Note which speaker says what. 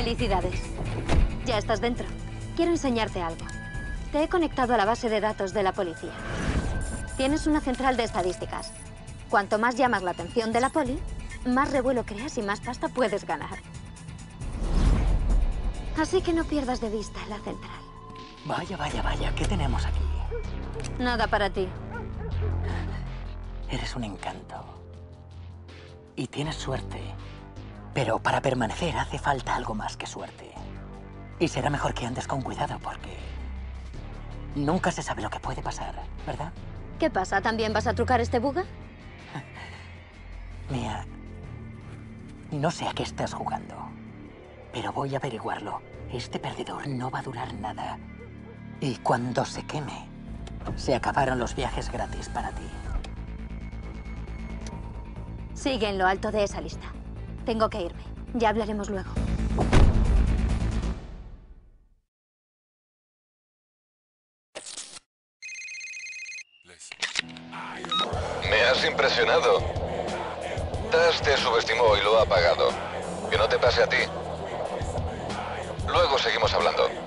Speaker 1: Felicidades. Ya estás dentro. Quiero enseñarte algo. Te he conectado a la base de datos de la policía. Tienes una central de estadísticas. Cuanto más llamas la atención de la poli, más revuelo creas y más pasta puedes ganar. Así que no pierdas de vista la central.
Speaker 2: Vaya, vaya, vaya. ¿Qué tenemos aquí?
Speaker 1: Nada para ti.
Speaker 2: Eres un encanto. Y tienes suerte. Pero para permanecer hace falta algo más que suerte. Y será mejor que andes con cuidado porque nunca se sabe lo que puede pasar, ¿verdad?
Speaker 1: ¿Qué pasa? ¿También vas a trucar este buga?
Speaker 2: Mia, no sé a qué estás jugando, pero voy a averiguarlo. Este perdedor no va a durar nada. Y cuando se queme, se acabaron los viajes gratis para ti.
Speaker 1: Sigue en lo alto de esa lista. Tengo que irme. Ya hablaremos luego.
Speaker 3: Me has impresionado. Tas te subestimó y lo ha pagado. Que no te pase a ti. Luego seguimos hablando.